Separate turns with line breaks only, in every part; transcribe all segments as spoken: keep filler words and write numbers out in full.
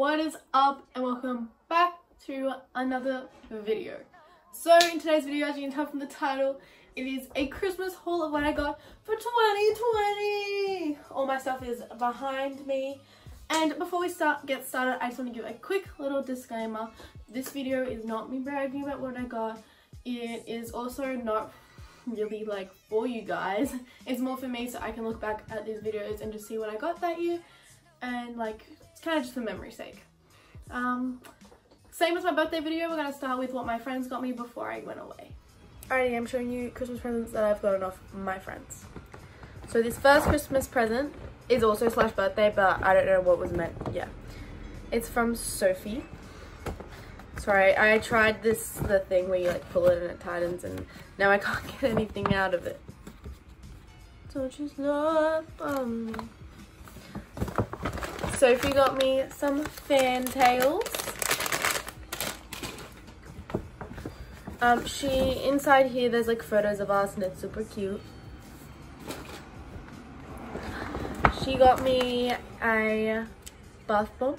What is up and welcome back to another video. So in today's video, as you can tell from the title, it is a Christmas haul of what I got for twenty twenty. All my stuff is behind me. And before we start get started, I just want to give a quick little disclaimer. This video is not me bragging about what I got. It is also not really like for you guys. It's more for me so I can look back at these videos and just see what I got that year, and like it's kind of just for memory's sake. Um, same as my birthday video, we're gonna start with what my friends got me before I went away. Alrighty, I'm showing you Christmas presents that I've gotten off my friends. So this first Christmas present is also slash birthday, but I don't know what was meant. Yeah, it's from Sophie. Sorry, I tried this, the thing where you like pull it and it tightens, and now I can't get anything out of it. Don't you love um Sophie got me some fantails. Um, she, inside here there's like photos of us and it's super cute. She got me a bath bomb.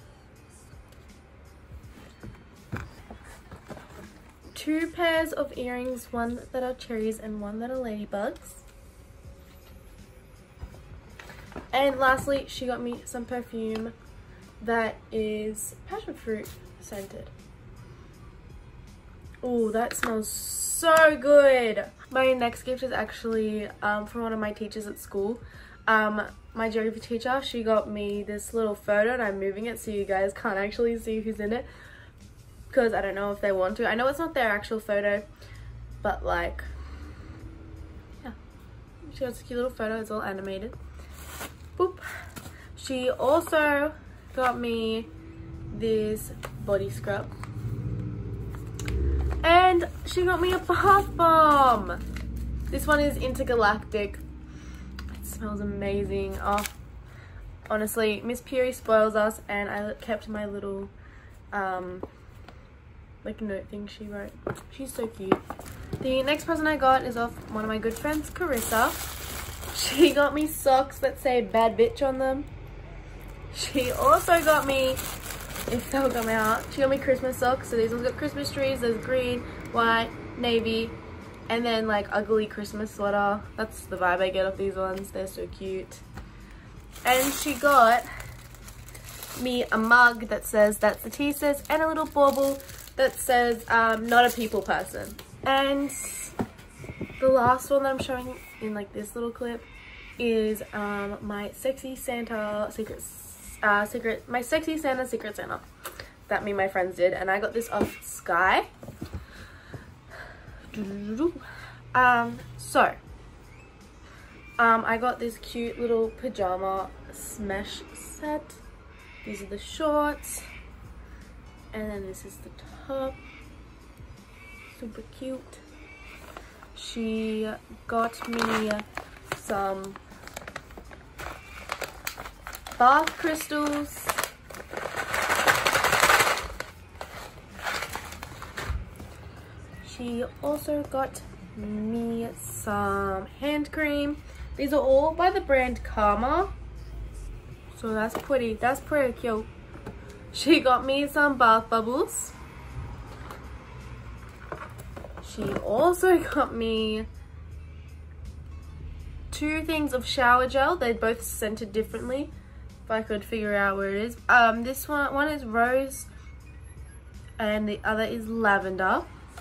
Two pairs of earrings, one that are cherries and one that are ladybugs. And lastly, she got me some perfume that is passion fruit scented. Oh, that smells so good. My next gift is actually um, from one of my teachers at school. Um, my geography teacher, she got me this little photo, and I'm moving it so you guys can't actually see who's in it, because I don't know if they want to. I know it's not their actual photo, but like, yeah. She got this cute little photo, it's all animated. Boop. She also got me this body scrub. And she got me a bath bomb. This one is Intergalactic. It smells amazing. Oh, honestly, Miss Peary spoils us, and I kept my little um like note thing she wrote. She's so cute. The next present I got is off one of my good friends, Carissa. She got me socks that say bad bitch on them. She also got me, if they'll come out, she got me Christmas socks. So these ones got Christmas trees. There's green, white, navy, and then like ugly Christmas sweater. That's the vibe I get off these ones. They're so cute. And she got me a mug that says that's the tea sis, and a little bauble that says um, not a people person. And the last one that I'm showing in like this little clip is um, my sexy Santa secret, uh, secret, my sexy Santa secret Santa that me and my friends did, and I got this off Sky. Um, so um, I got this cute little pajama smesh set. These are the shorts, and then this is the top. Super cute. She got me some bath crystals. She also got me some hand cream. These are all by the brand Karma. So that's pretty, that's pretty cute. She got me some bath bubbles. She also got me two things of shower gel. They're both scented differently, if I could figure out where it is. Um, this one, one is rose and the other is lavender.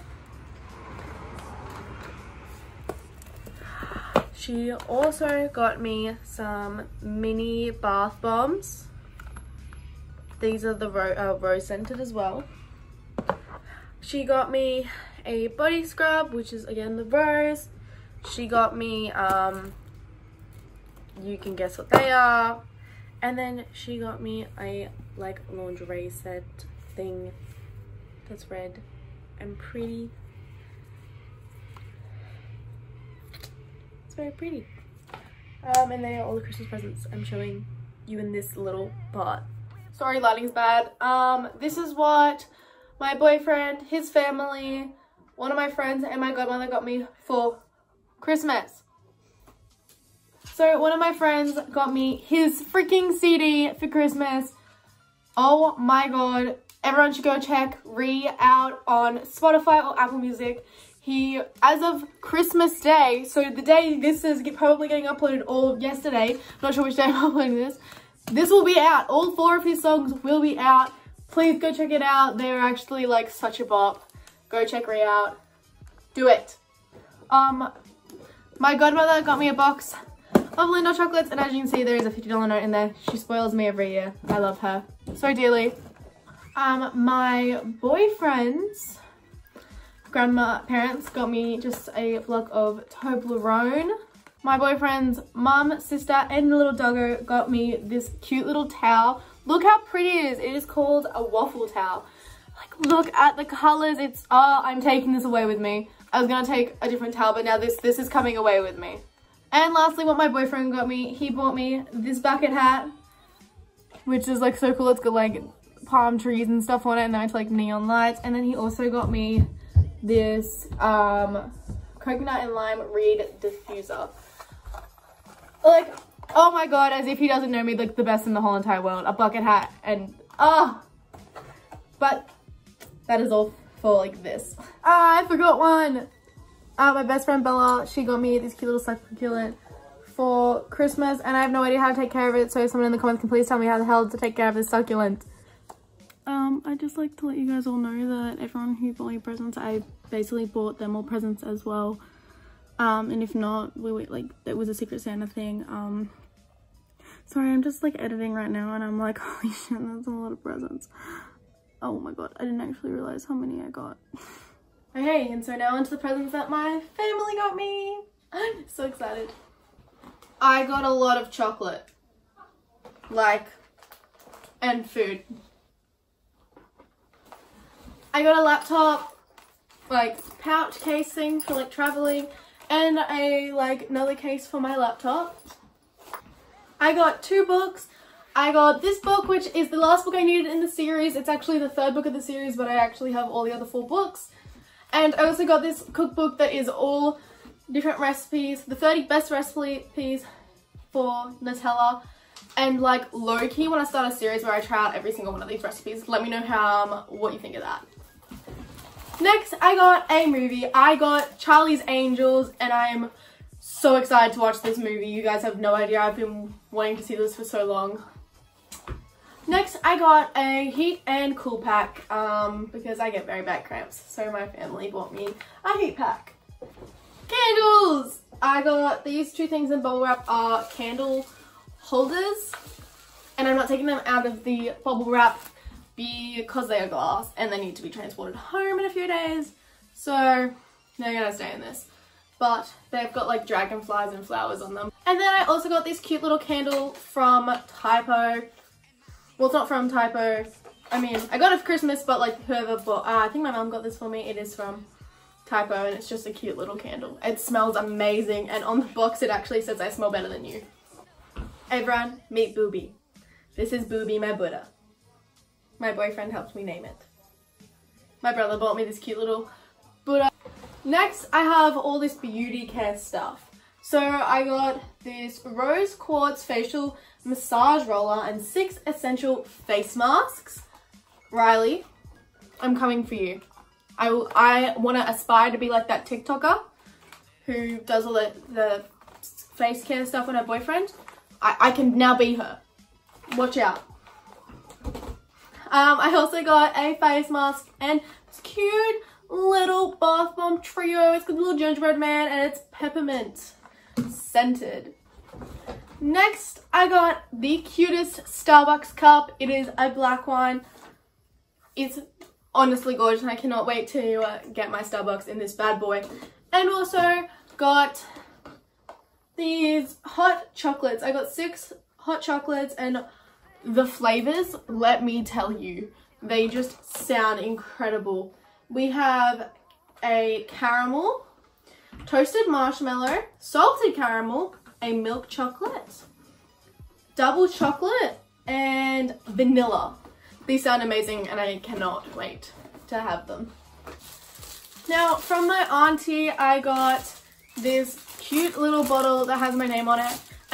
She also got me some mini bath bombs. These are the ro uh, rose scented as well. She got me a body scrub, which is again the rose. She got me, um, you can guess what they are. And then she got me a like lingerie set thing that's red and pretty. It's very pretty. Um, and they are all the Christmas presents I'm showing you in this little part. Sorry, lighting's bad. Um, this is what my boyfriend, his family, one of my friends, and my godmother got me for Christmas. So one of my friends got me his freaking C D for Christmas. Oh my god. Everyone should go check Ree out on Spotify or Apple Music. He, as of Christmas Day, so the day this is get, probably getting uploaded, or yesterday, I'm not sure which day I'm uploading this, this will be out. All four of his songs will be out. Please go check it out. They're actually like such a bop. Go check Ree out. Do it. Um, my godmother got me a box of Lindor chocolates, and as you can see, there is a fifty dollar note in there. She spoils me every year. I love her so dearly. Um, my boyfriend's grandma parents got me just a block of Toblerone. My boyfriend's mum, sister, and little doggo got me this cute little towel. Look how pretty it is. It is called a waffle towel. Like, look at the colors. It's, oh, I'm taking this away with me. I was gonna take a different towel, but now this, this is coming away with me. And lastly, what my boyfriend got me, he bought me this bucket hat, which is like so cool. It's got like palm trees and stuff on it, and then it's like neon lights. And then he also got me this um, coconut and lime reed diffuser. Like, oh my god, as if he doesn't know me, like the best in the whole entire world. A bucket hat and, ah. Oh. But that is all for like this. Ah, I forgot one. Uh, my best friend Bella, she got me this cute little succulent for Christmas, and I have no idea how to take care of it, so someone in the comments can please tell me how the hell to take care of this succulent. Um, I'd just like to let you guys all know that everyone who bought me presents, I basically bought them all presents as well. Um, and if not, we were, like, it was a Secret Santa thing. Um, sorry, I'm just like editing right now, and I'm like, holy shit, that's a lot of presents. Oh my god, I didn't actually realize how many I got. Okay, and so now onto the presents that my family got me. I'm so excited. I got a lot of chocolate, like, and food. I got a laptop, like, pouch case thing for like traveling, and a like another case for my laptop. I got two books. I got this book, which is the last book I needed in the series. It's actually the third book of the series, but I actually have all the other four books. And I also got this cookbook that is all different recipes, the thirty best recipes for Nutella. And like low-key, when I start a series where I try out every single one of these recipes, let me know how um, what you think of that. Next, I got a movie. I got Charlie's Angels, and I am so excited to watch this movie. You guys have no idea. I've been wanting to see this for so long. Next, I got a heat and cool pack um, because I get very bad cramps. So my family bought me a heat pack. Candles! I got these two things in bubble wrap are candle holders, and I'm not taking them out of the bubble wrap because they are glass and they need to be transported home in a few days, so they're gonna stay in this. But they've got like dragonflies and flowers on them. And then I also got this cute little candle from Typo. Well, it's not from Typo. I mean, I got it for Christmas, but like whoever bought, uh, I think my mum got this for me. It is from Typo, and it's just a cute little candle. It smells amazing, and on the box it actually says I smell better than you. Everyone, meet Booby. This is Booby, my Buddha. My boyfriend helped me name it. My brother bought me this cute little Buddha. Next, I have all this beauty care stuff. So I got this rose quartz facial massage roller and six essential face masks. Riley, I'm coming for you. I, I want to aspire to be like that TikToker who does all the, the face care stuff on her boyfriend. I, I can now be her. Watch out. Um, I also got a face mask and this cute little bath bomb trio. It's got a little gingerbread man and it's peppermint scented. Next, I got the cutest Starbucks cup. It is a black one. It's honestly gorgeous, and I cannot wait to uh, get my Starbucks in this bad boy. And also got these hot chocolates. I got six hot chocolates, and the flavors, let me tell you, they just sound incredible. We have a caramel, toasted marshmallow, salted caramel, a milk chocolate, double chocolate, and vanilla. These sound amazing, and I cannot wait to have them. Now, from my auntie, I got this cute little bottle that has my name on it,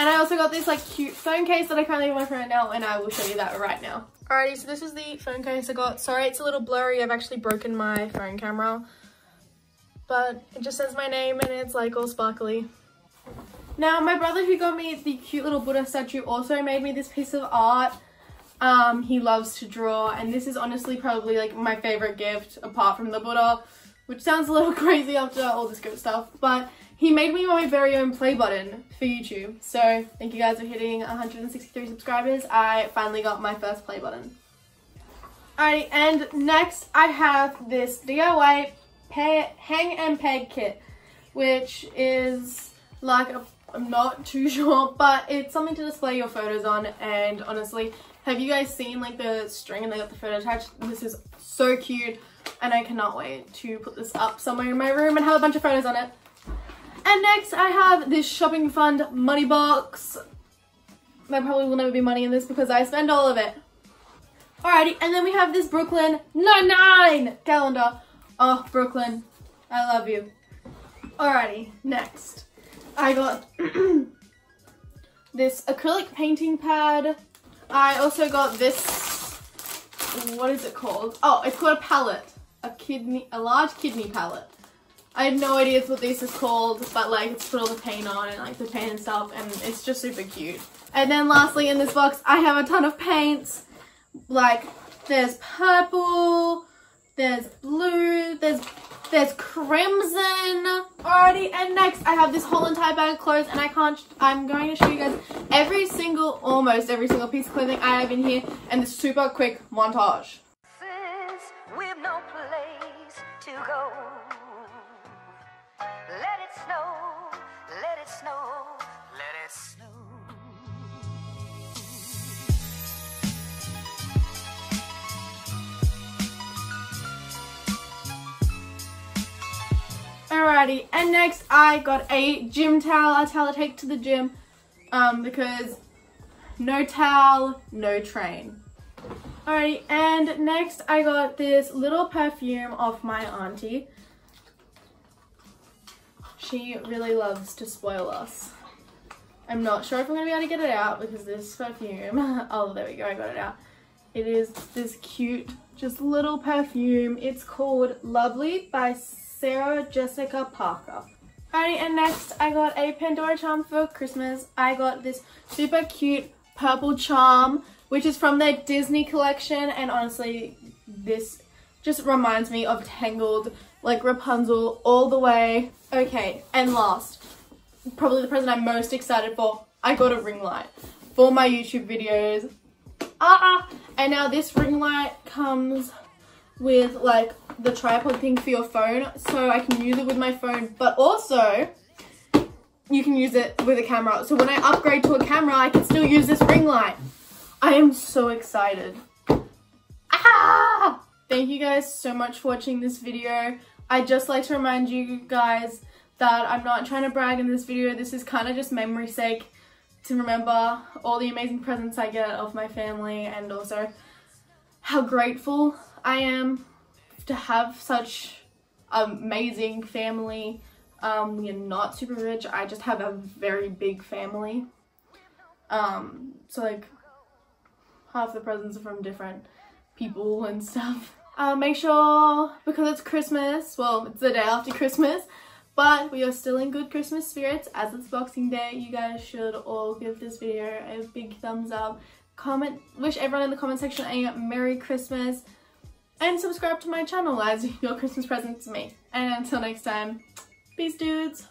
And I also got this like cute phone case that I currently have on my phone right now, and I will show you that right now. Alrighty, so this is the phone case I got. Sorry it's a little blurry, I've actually broken my phone camera. But it just says my name and it's like all sparkly. Now my brother who got me the cute little Buddha statue also made me this piece of art. Um, he loves to draw, and this is honestly probably like my favorite gift apart from the Buddha, which sounds a little crazy after all this good stuff, but he made me my very own play button for YouTube. So thank you guys for hitting one hundred sixty-three subscribers. I finally got my first play button. Alright, and next I have this D I Y pe hang and peg kit, which is like a, I'm not too sure, but it's something to display your photos on. And honestly, have you guys seen like the string and they got the photo attached? This is so cute, and I cannot wait to put this up somewhere in my room and have a bunch of photos on it. And next I have this shopping fund money box. There probably will never be money in this because I spend all of it. Alrighty, and then we have this Brooklyn Nine-Nine calendar. Oh, Brooklyn, I love you. Alrighty, next I got this acrylic painting pad. I also got this, what is it called? Oh, it's called a palette. A kidney, a large kidney palette. I had no idea what this is called, but like it's put all the paint on and like the paint and stuff, and it's just super cute. And then lastly in this box, I have a ton of paints. Like there's purple, there's blue, there's there's crimson. Alrighty, and next I have this whole entire bag of clothes, and I can't, I'm going to show you guys every single, almost every single piece of clothing I have in here, and this super quick montage.
We've no place to go. Let it snow, let it snow, let it snow.
Alrighty, and next I got a gym towel, a towel I take to the gym, um, because no towel, no train. Alrighty, and next I got this little perfume off my auntie. She really loves to spoil us. I'm not sure if I'm going to be able to get it out because this perfume, oh there we go, I got it out. It is this cute, just little perfume. It's called Lovely by Sarah Jessica Parker. Alrighty, and next I got a Pandora charm for Christmas. I got this super cute purple charm, which is from their Disney collection, and honestly this just reminds me of Tangled, like Rapunzel all the way. Okay, and last, probably the present I'm most excited for, I got a ring light for my YouTube videos. Ah, and now this ring light comes with like the tripod thing for your phone, so I can use it with my phone, but also you can use it with a camera. So when I upgrade to a camera, I can still use this ring light. I am so excited. Ah! Thank you guys so much for watching this video. I'd just like to remind you guys that I'm not trying to brag in this video. This is kind of just memory sake to remember all the amazing presents I get of my family, and also how grateful I am to have such amazing family. Um, we are not super rich. I just have a very big family. Um, so like half the presents are from different people and stuff. Uh, make sure, because it's Christmas, well, it's the day after Christmas, but we are still in good Christmas spirits as it's Boxing Day. You guys should all give this video a big thumbs up. Comment, wish everyone in the comment section a Merry Christmas, and subscribe to my channel as your Christmas present to me. And until next time, peace dudes!